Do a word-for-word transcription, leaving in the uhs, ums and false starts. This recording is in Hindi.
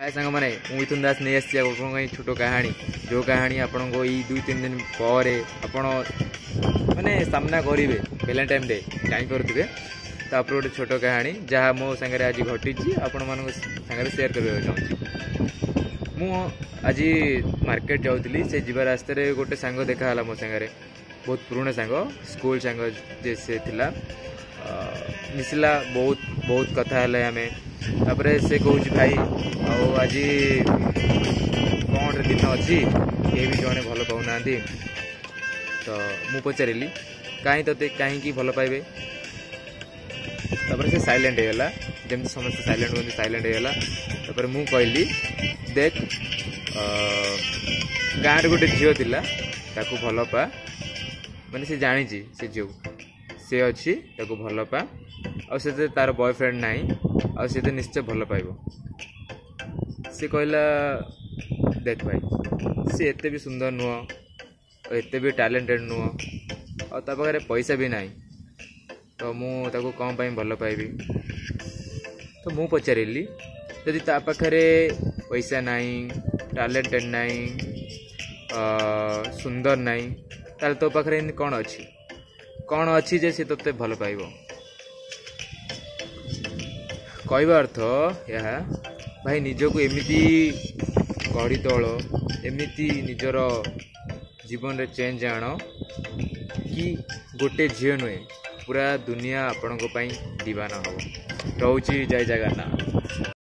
हाय सांग मैंने मिथुन दास नहीं आसी छोट कहानी जो कहानी आपण को ये दुई तीन दिन पर आपण मैंने सामना करेंगे वैलेंटाइन डे टाइम करुवे तापर गोटे छोट कहानी जहाँ मो सागर आज घटी आपण मान सागर सेयार करने चाहूँगी। मु आज मार्केट जाऊली से जीवा रास्त गोटे सांग देखाला मो सागर बहुत पुराना सांग स्कूल सांग जे से थिला मिसला बहुत बहुत कथा आम तापर से कौच भाई आज कौन दिन अच्छी ये भी जड़े भल पाऊना तो मु पचारि कहीं ते कहीं भल पाइबे तापर से साइलेंट होगा जमी समस्त साइलेंट होती साइलेंट होगा तापर मु कहली देख गाँव गोटे झील थिला ताकू भल पा माने से जानी से झील से अच्छी ताकू भल पा आ से तार बॉयफ्रेंड नहीं आ से निश्चय भल पाइब से कहला देख भाई सी एते भी सुंदर नुह एते भी टैलेंटेड नुह और ता पाखे पैसा भी नहीं तो मु ताको कौन पाई भल पाइबी तो मु पचारि जदि ता पाखे पैसा नहीं टैलेंटेड नहीं सुंदर नहीं ताल तो पाखे कौन अच्छी कौन अच्छी जे से तोते भल पाइब कहवा अर्थ यह भाई निजको एमती गढ़ी तोल एमती निजर जीवन रे चेंज आण कि गोटे झील नुहे पूरा दुनिया आपण दीवाना हम रोची जय जगन्नाथ।